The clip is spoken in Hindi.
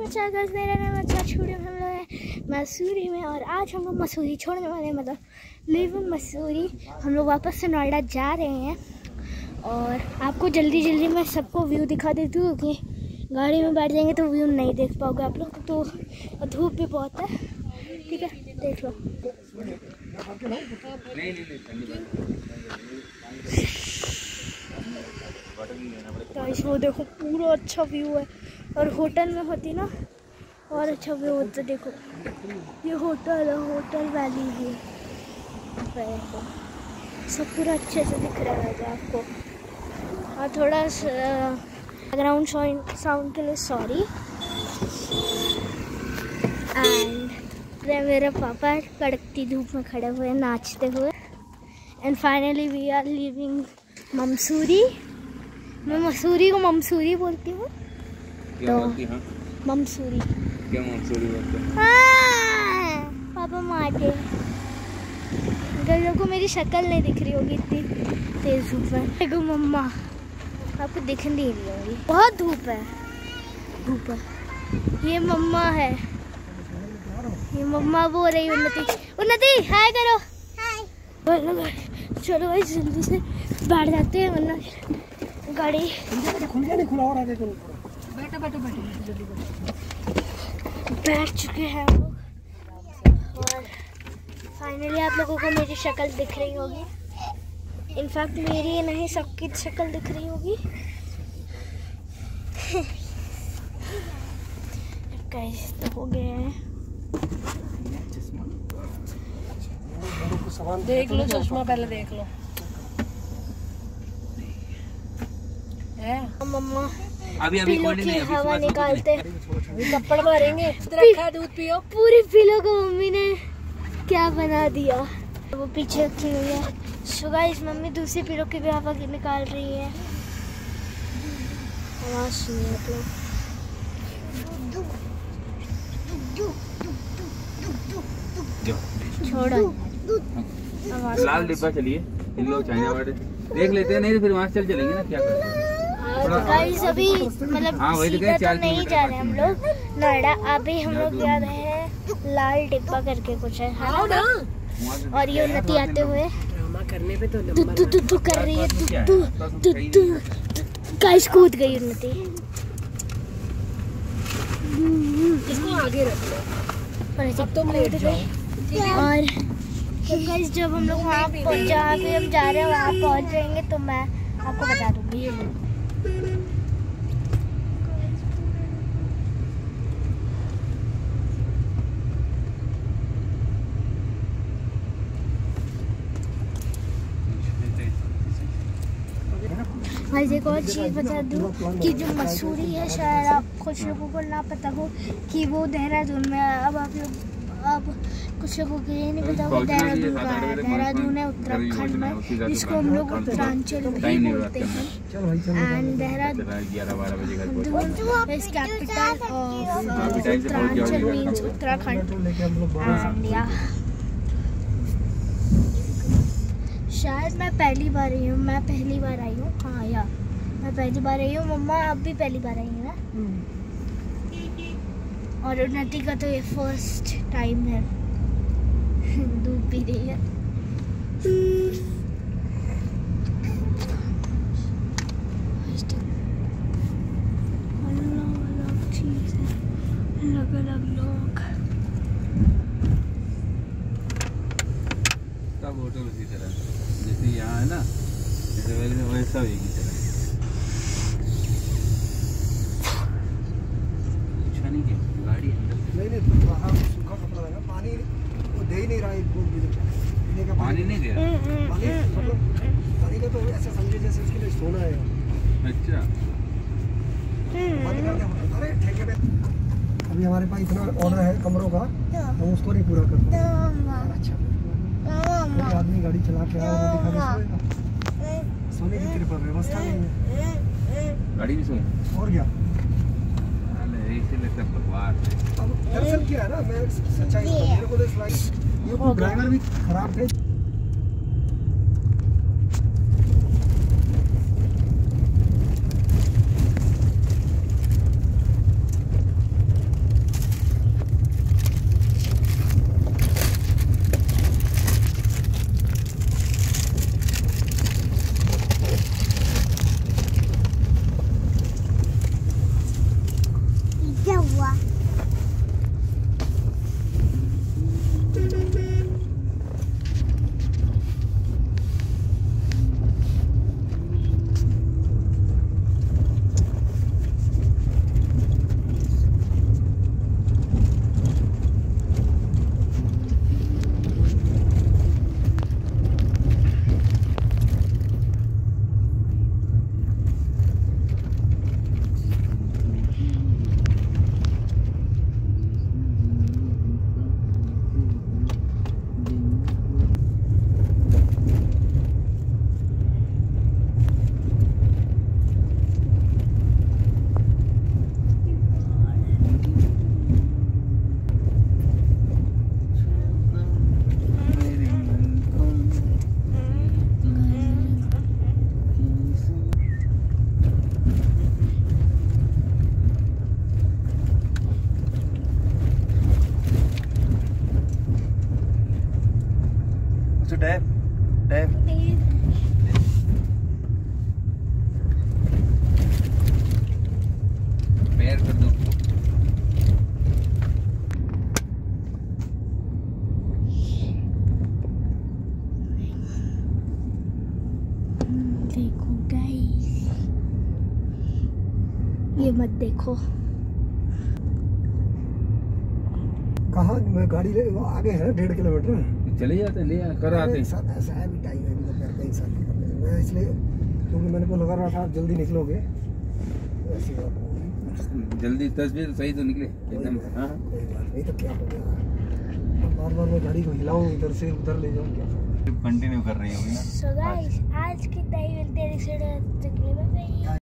नमस्कार गाइस, मेरा नाम है छुड़ी, हम लोग हैं मसूरी में और आज हम लोग मसूरी छोड़ने वाले हैं, मतलब लिव मसूरी। हम लोग वापस से नोएडा जा रहे हैं और आपको जल्दी मैं सबको व्यू दिखा देती हूँ कि गाड़ी में बैठ जाएंगे तो व्यू नहीं देख पाओगे आप लोग, तो धूप भी बहुत है। ठीक है, देख लो। गाइस वो देखो, पूरा अच्छा व्यू है और होटल में होती ना और अच्छा व्यू होता। देखो ये होटल है, होटल वैली है, देखो सब पूरा अच्छे से दिख रहा है आपको। और थोड़ा बैकग्राउंड साउंड के लिए सॉरी। एंड मेरे पापा कड़कती धूप में खड़े हुए नाचते हुए। And finally we are living Mussoorie. मैं मसूरी को ममसूरी बोलती हूँ, तो ममसूरी। क्या ममसूरी बोलते हैं? पापा मारते। को मेरी शक्ल नहीं दिख रही होगी इतनी तेज धूप में। देखो मम्मा, आपको दिख नहीं रही होगी, बहुत धूप है। ये मम्मा है, ये मम्मा बोल रही उन्नति हाय करो। हाय। चलो भाई जल्दी से बैठ जाते हैं वरना गाड़ी बैठ चुके हैं हम लोग। और फाइनली आप लोगों को मेरी शक्ल दिख रही होगी। इनफैक्ट मेरी नहीं, सबकी शक्ल दिख रही होगी। गाइस तो हो गए हैं, देख लो चश्मा पहले देख लो। मम्मा अभी पिलो की हवा निकालते, थप्पड़ मारेंगे। रखा दूध पियो। पूरी पिलो को मम्मी ने क्या बना दिया, वो पीछे रखी हुई है। सो गाइस मम्मी दूसरी पिलो की भी हवा निकाल रही है। आवाज सुनिए आप लोग। छोड़ो लाल डिब्बा, चलिए इन लोग चाइना वाले देख लेते हैं, नहीं तो फिर वहाँ चल चलेंगे ना, क्या करते हैं। गाइस अभी मतलब सीधा तो नहीं जा रहे हम लोग नोएडा, अभी हम लोग जा रहे हैं लाल डिब्बा करके कुछ है ना। और ये उन्नति आते हुए करने पे तो तू कर रही है, तू गाइस कूद गई उन्नति। इसको आगे रख लो अब तो कूद गई। और गाइस जब हम लोग वहाँ जहाँ पे हम जा रहे हैं वहाँ पहुँच जाएंगे तो मैं आपको बता दूंगी। आज एक और चीज़ बता दूँ कि जो मसूरी है शायद आप कुछ लोगों को ना पता हो कि वो देहरादून में है। अब आप लोग, अब कुछ लोगों को ये नहीं पता होगा देहरादून का है। देहरादून है उत्तराखंड में, जिसको हम लोग उत्तरांचल भी बोलते हैं। And Dehradun is capital of Uttaranchal means Uttarakhand. And या शायद मैं पहली बार आई हूँ, हाँ या मैं पहली बार आई हूँ। मम्मा अब भी पहली बार आई है ना। और उन्नति का तो ये फर्स्ट टाइम है। दूध पी रही है। अलग चीज़ है, अलग लोग। सब होटल उसी तरह जैसे यहाँ है ना, वैसा ही की तरह। पूछा नहीं क्या गाड़ी अंदर नहीं सूखा कपड़ा है, पानी वो दे ही नहीं रहा है। पानी नहीं दे रहा, पानी का तो ऐसा समझे जैसे उसके लिए सोना है। अच्छा अरे ठेके पे अभी हमारे पास इतना ऑर्डर है कमरों का, हम उसको नहीं पूरा कर पाए। अच्छा आदमी गाड़ी चला के आया, सोने की कृपा व्यवस्था नहीं है, गाड़ी भी सोने और क्या। अब दरअसल क्या है ना, मैं सच्चाई मेरे को ये ड्राइवर भी खराब थे। से टैप टैप पैर कर दो। देखो गाइस, ये मत देखो। कहाँ मैं गाड़ी ले वो आगे है 1.5 किलोमीटर चले जाते ले कर आते। साथ ऐसा है भी टाइम है भी दोपहर का ही साथ मैं इसलिए क्योंकि मैंने को लगा रहा था आप जल्दी निकलोगे ऐसी बात नहीं। जल्दी 10 बजे सही तो निकले एकदम। हाँ कोई बात नहीं तो क्या हो गया बार बार मैं गाड़ी को हिलाऊं इधर से उधर ले जाऊं क्या कंटिन्यू कर रही होगी ना। So guys, आज की नई वीडियो से